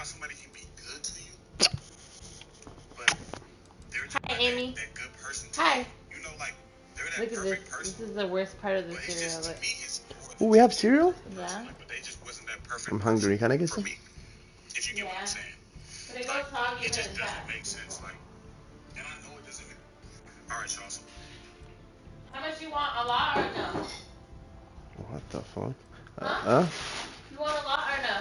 somebody can be good to you, but they're just Hi, Amy. that good person to Hi. you. You know, like, they're that Look at perfect this. person. This is the worst part of the But it's cereal. just, to Look. me, it's Oh, we have cereal? Yeah. like, but they just wasn't that perfect I'm hungry. Can I get for some? me. If you get what I'm saying. But it Like, goes soggy it just really doesn't fast. make sense. Like, and I know it doesn't make. All right, y'all. So How much you want? A lot or no? What the fuck? Huh? You want a lot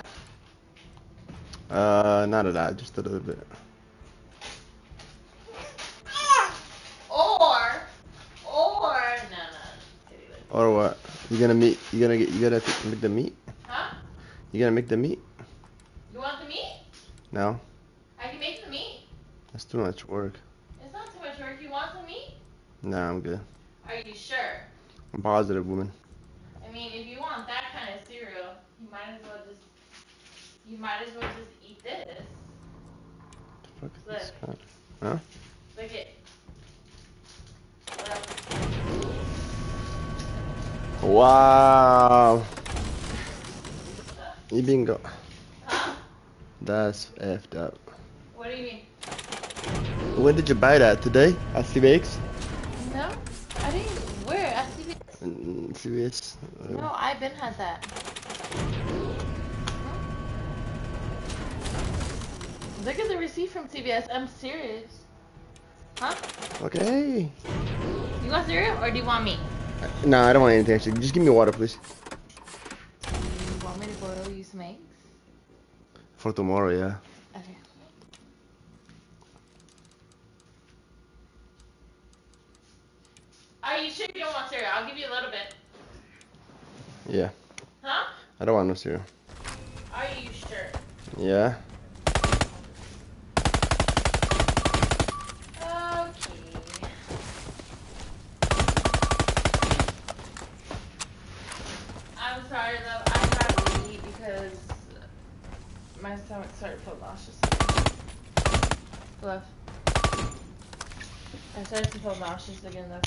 or no? Not a lot, just a little bit. Or no. Or what? You gonna make the meat? Huh? You gonna make the meat? You want the meat? No, I can make the meat. that's too much work. It's not too much work. You want some meat? Nah, I'm good. Are you sure? I'm positive, woman. I mean, if you want that kind of cereal, you might as well just eat this. The fuck is Look. this? Huh? Look it. Look. Wow. You bingo. Huh? That's effed up. What do you mean? When did you buy that? Today? At CVX? No, I didn't. Where? At CVS? CVX? No, I've been had that. Look at the receipt from CVS. I'm serious. Huh? Okay. You want cereal or do you want me? Nah, I don't want anything actually. Just give me water, please. You want me to boil you some eggs? For tomorrow, yeah. Okay. Are you sure you don't want cereal? I'll give you a little bit. Yeah. Huh? I don't want no cereal. Are you sure? Yeah. Okay. I'm sorry, love. I have to eat because my stomach started to feel nauseous. Love. I started to feel nauseous again, love.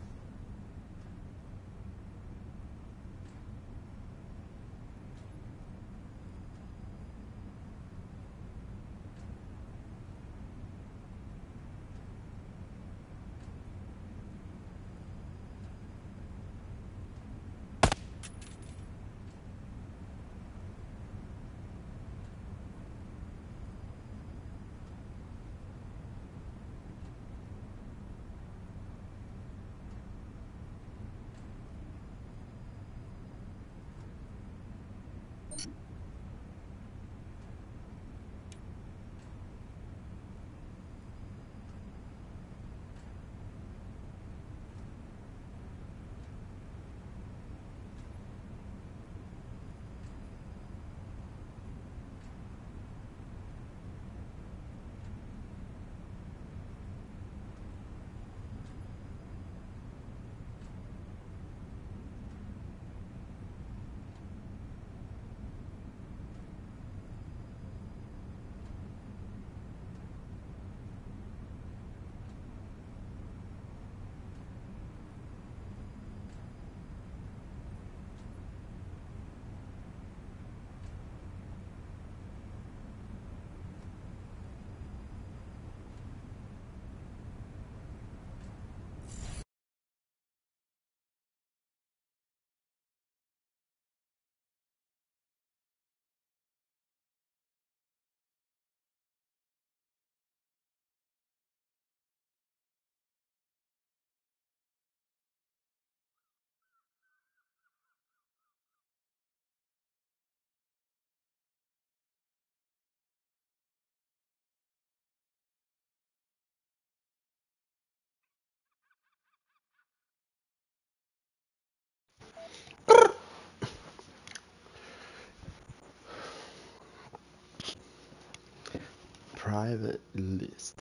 Private list.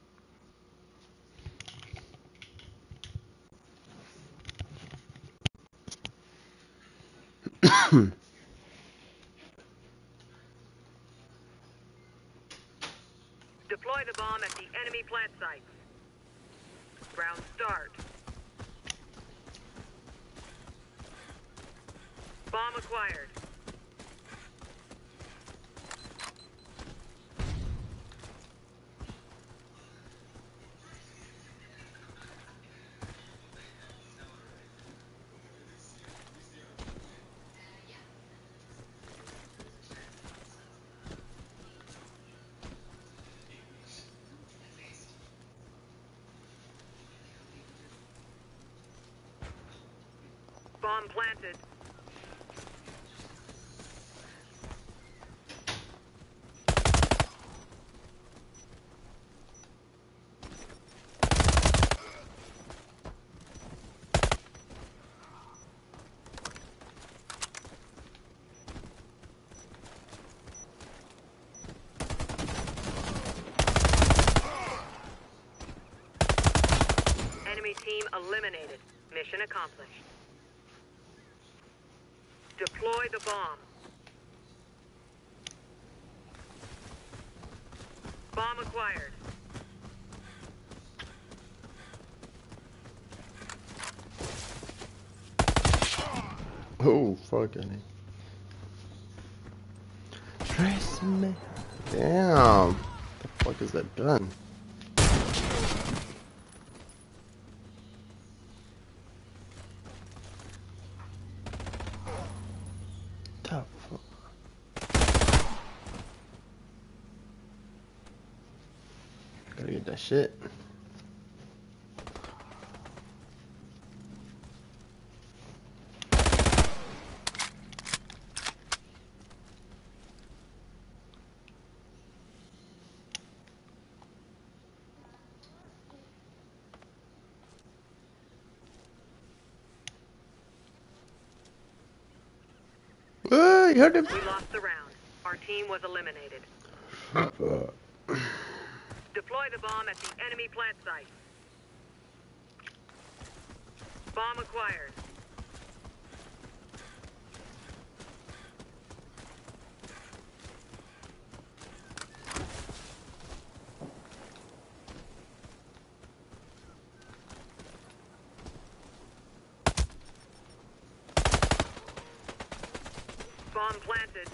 Deploy the bomb at the enemy plant site. Round start. Bomb acquired. Bomb planted. Enemy team eliminated. Mission accomplished. Deploy the bomb. Bomb acquired. Oh, fucking. Trace me. Damn. What the fuck is that done? Tough. Gotta get that shit. You heard him? We lost the round. Our team was eliminated. Deploy the bomb at the enemy plant site. Bomb acquired. Bomb planted.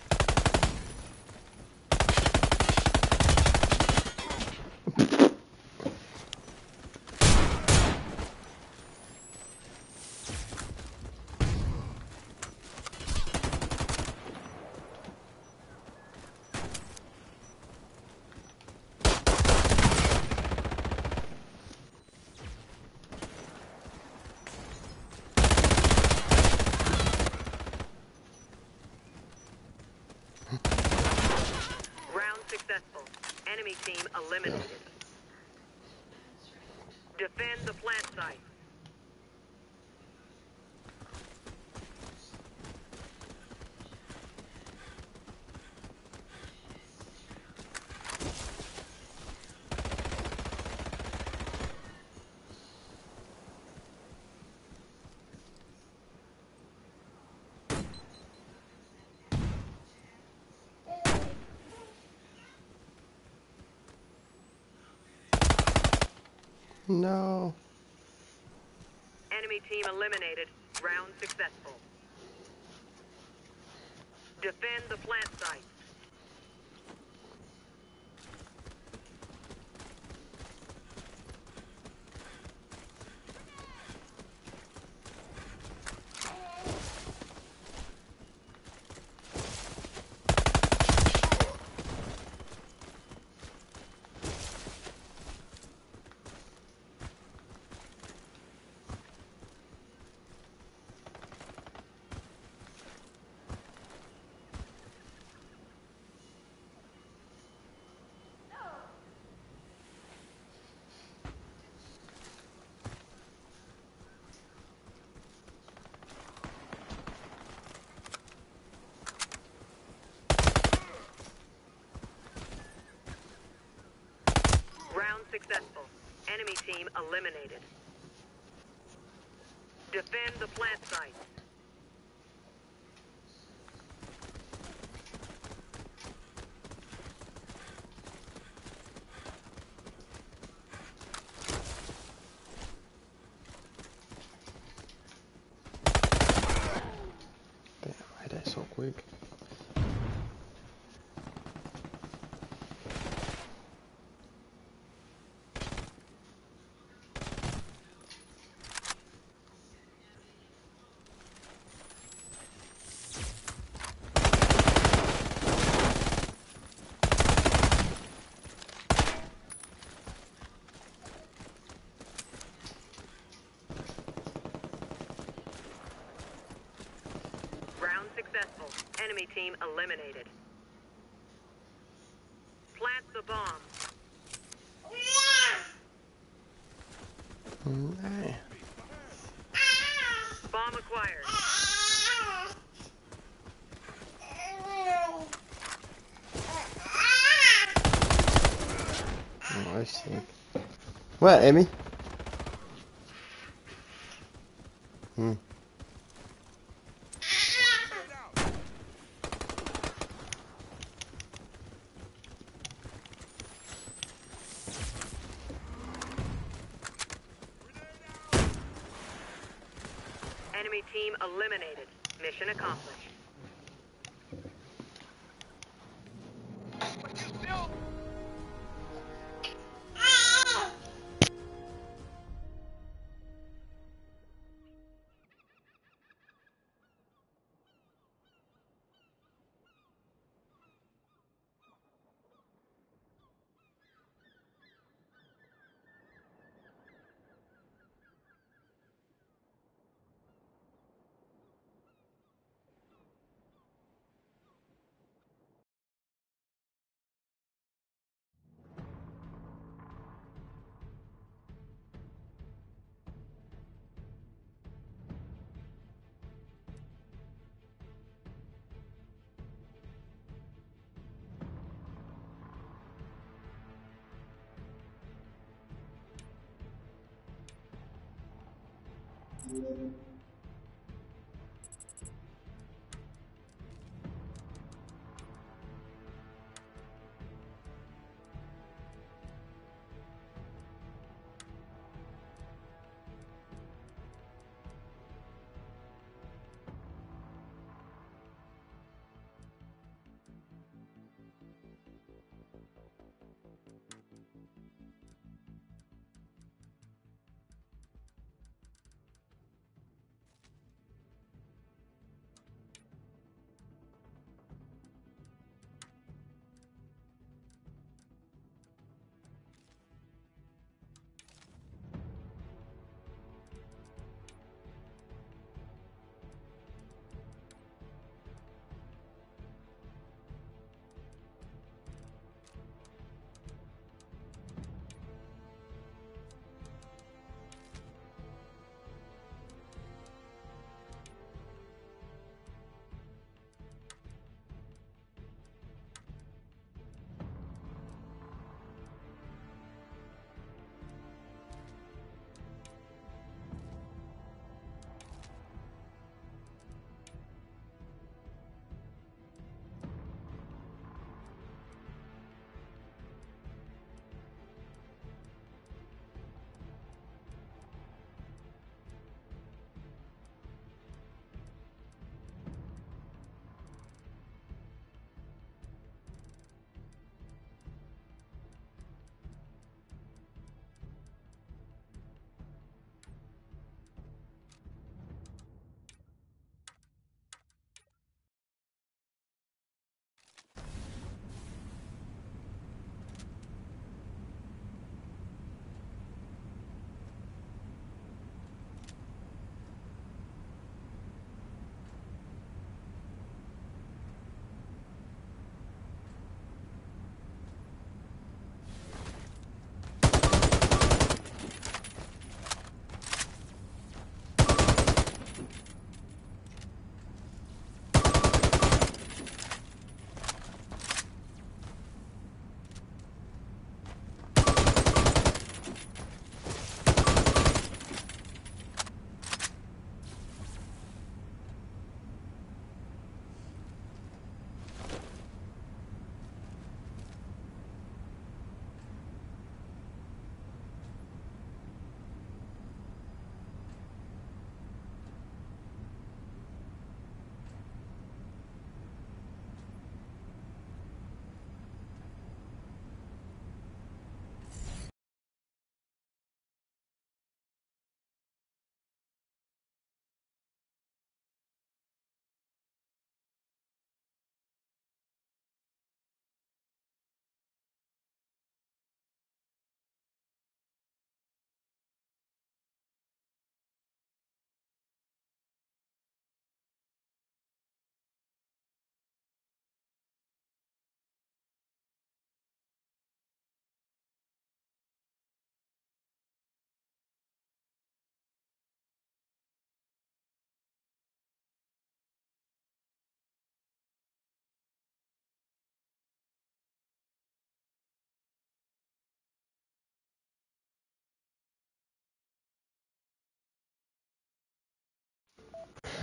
Round successful. Enemy team eliminated. Defend the plant site. No. Enemy team eliminated. Round successful. Defend the plant site. Round successful. Enemy team eliminated. Defend the plant site. Damn, I died so quick. Enemy team eliminated. Plant the bomb. Okay. Bomb acquired. Oh, I see. What, Amy? Enemy team eliminated. Mission accomplished.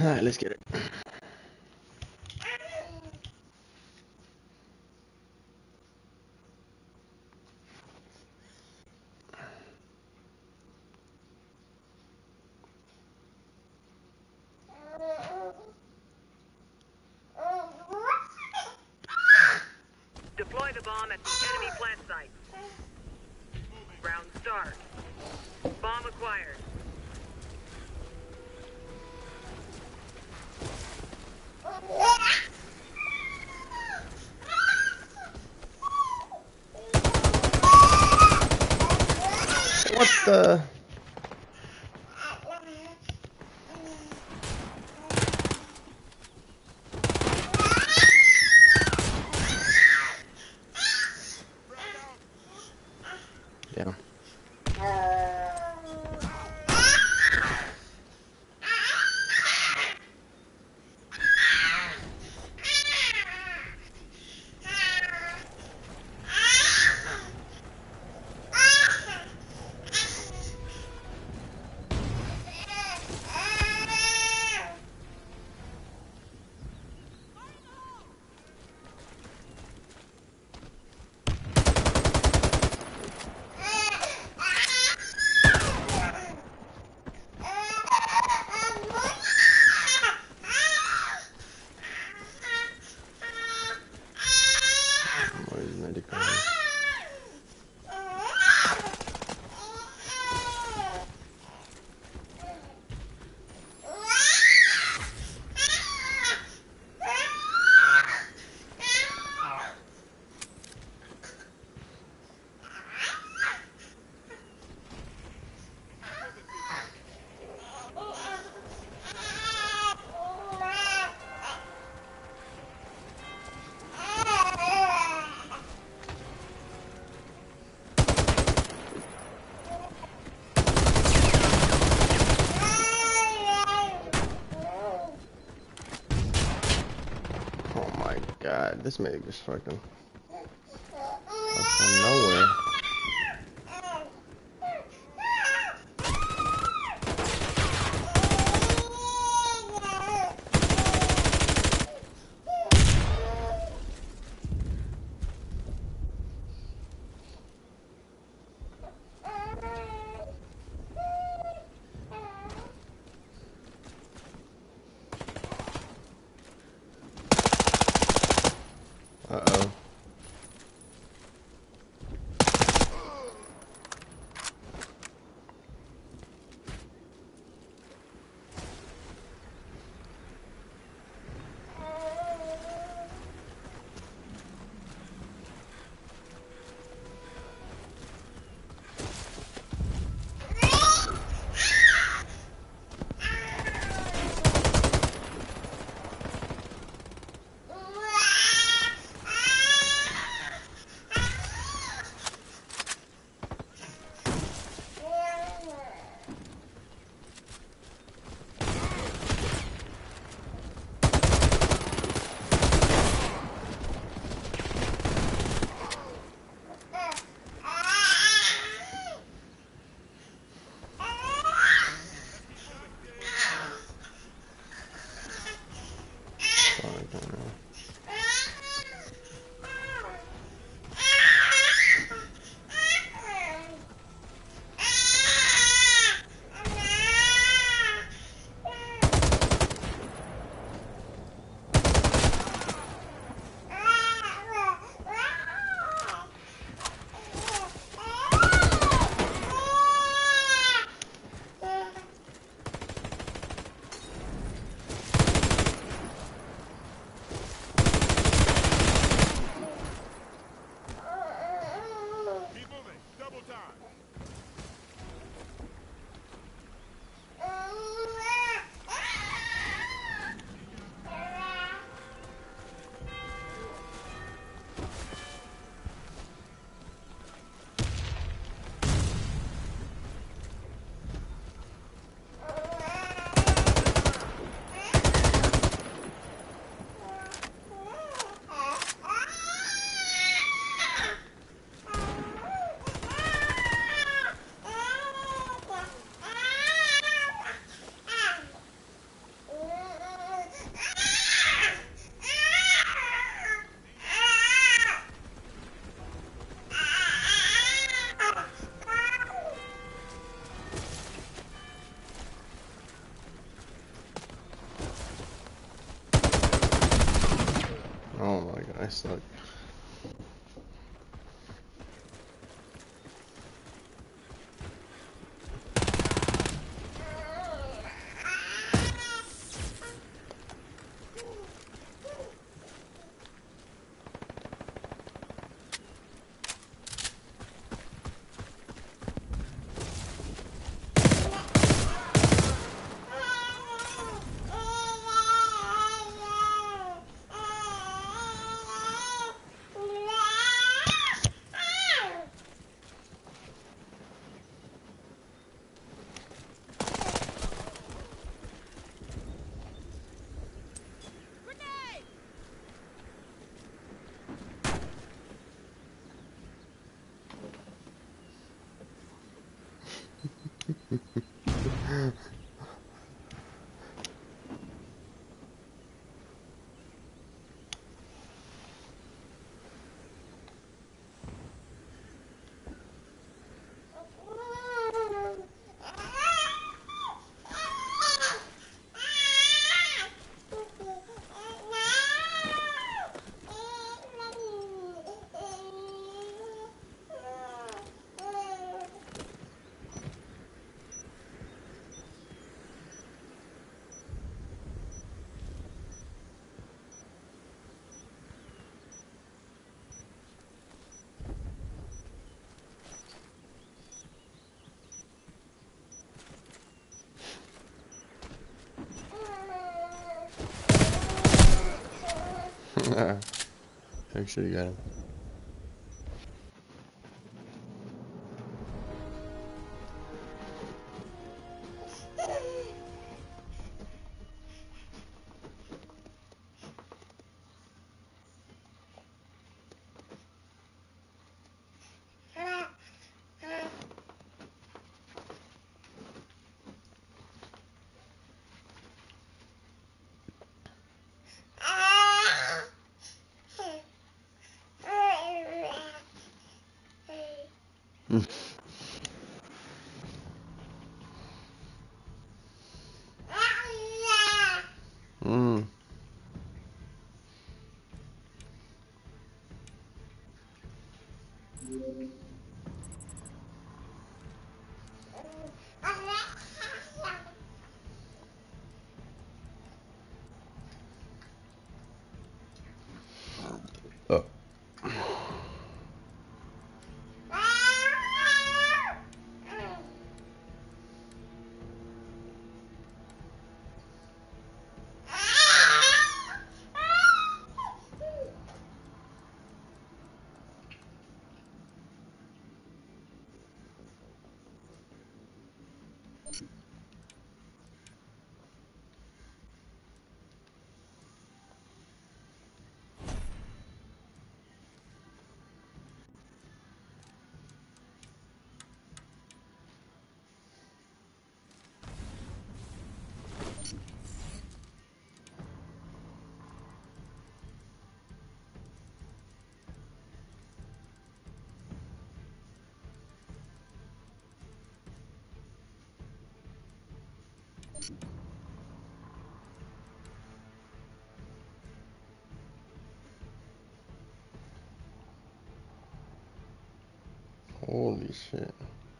Alright, let's get it. Deploy the bomb at the enemy plant site. Round start. Bomb acquired. What the? Yeah. Where's medical? Oh my god, this medic is fucking up from nowhere. Uh-oh. Make sure you got him. Mm. Oh. Holy shit.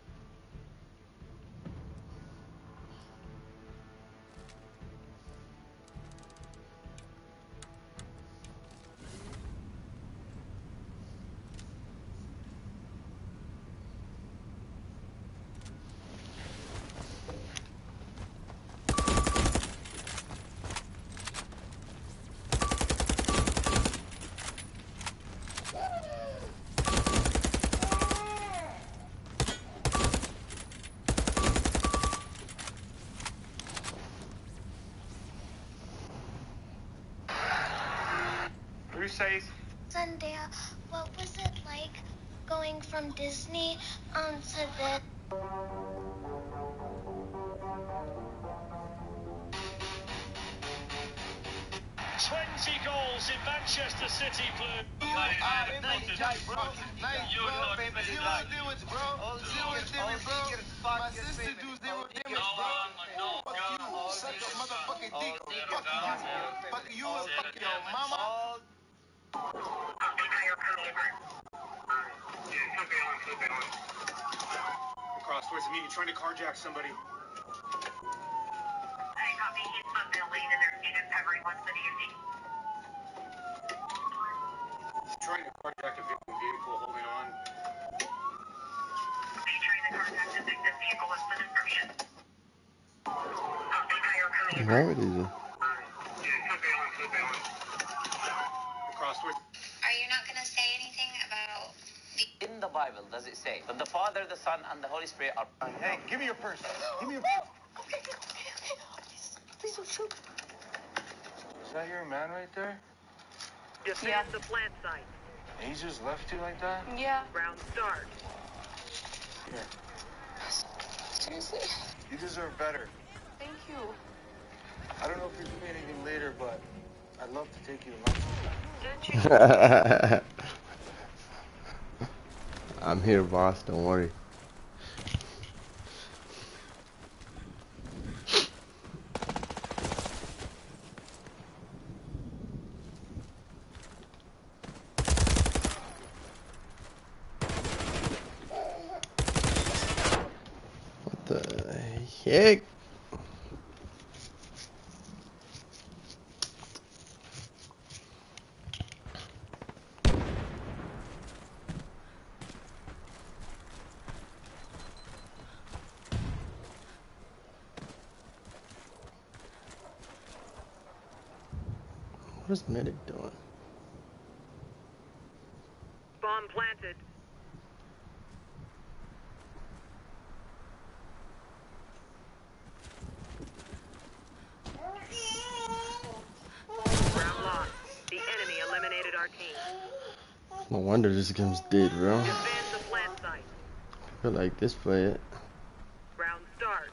Safe. Zendaya, what was it like going from Disney to this? 20 goals in Manchester City blue. Across towards the meeting, trying to carjack somebody. Hey, copy. He's in the building and they're seated. Everyone's the DMV. Trying to carjack a vehicle, holding on. Are you trying to contact the victim vehicle? What's the description? Gravity. Across towards. Are you not going to say anything about In the Bible, does it say that the Father, the Son, and the Holy Spirit are... Hey, give me your purse. Give me your purse. Please don't shoot. Is that your man right there? Defend the plant site. He just left you like that? Yeah. Round start. Here. seriously. You deserve better. Thank you. I don't know if we can do anything later, but I'd love to take you to lunch. I'm here, boss. Don't worry. What the heck? What is medic doing? Bomb planted. Round lost. The enemy eliminated our team. No wonder this game's dead, bro. Defend the plant site. I feel like this play it. Round start.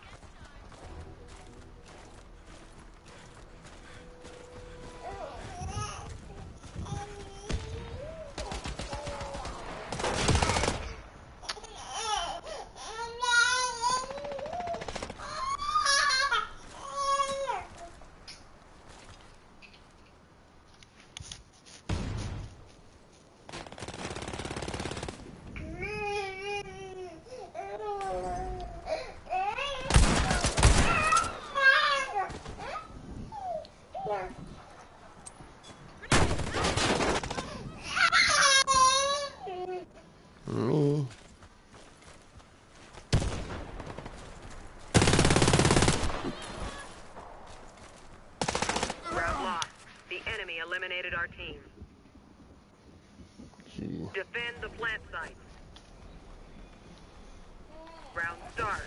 Me. Round lost. The enemy eliminated our team. Gee. Defend the plant site. Round start.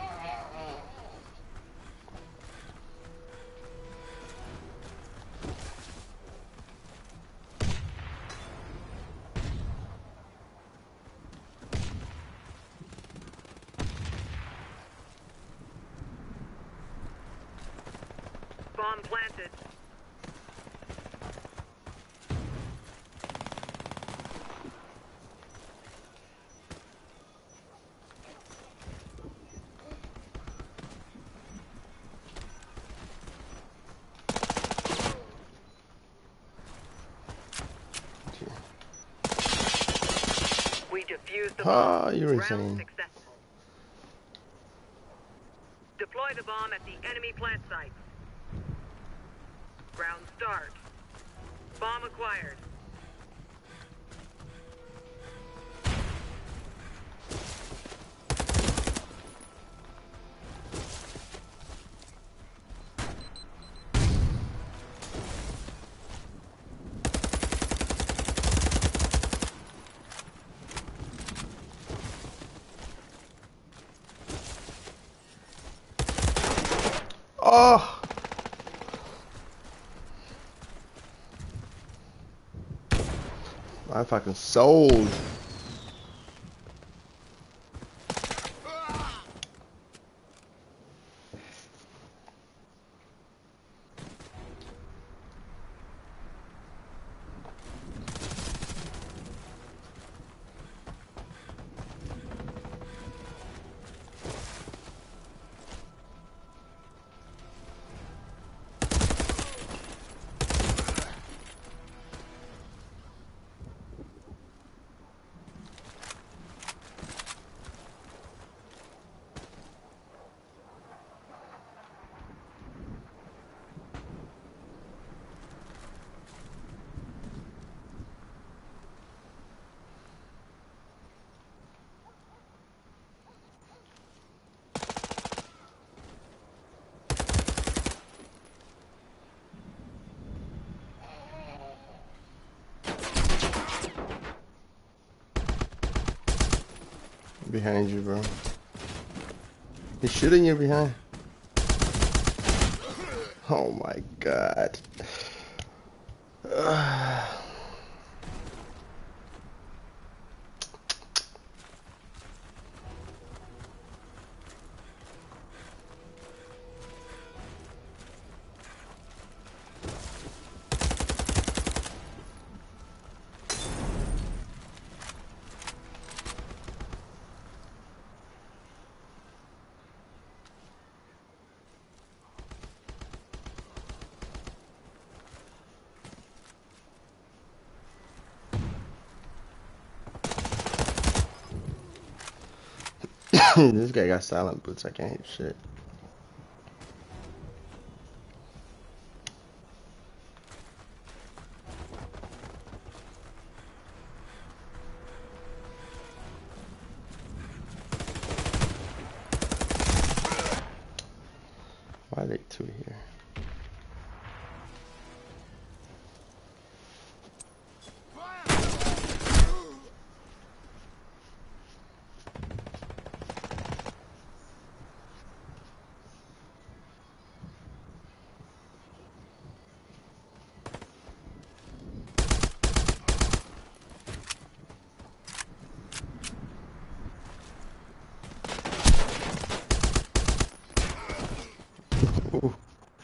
Bomb planted. We defused the Ah, bomb. you're Round insane. successful. Deploy the bomb at the enemy plant site. Round start. Bomb acquired. Oh! I fucking sold. Behind you, bro. He's shooting you behind. Oh my god. This guy got silent boots. I can't hit shit. Why are they two here? Ooh.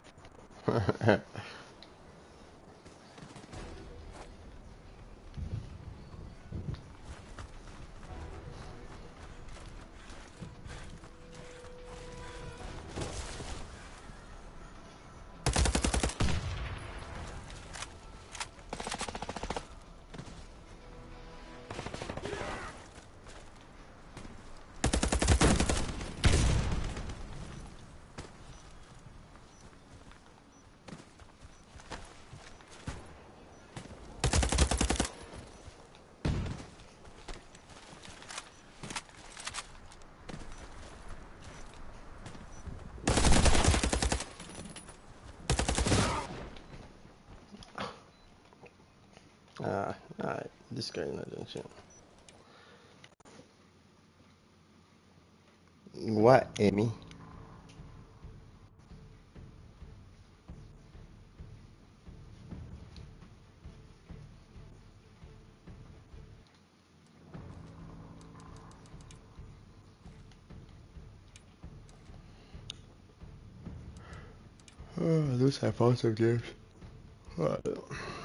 Alright, this guy's not doing shit. What, Amy? Oh, those have awesome games.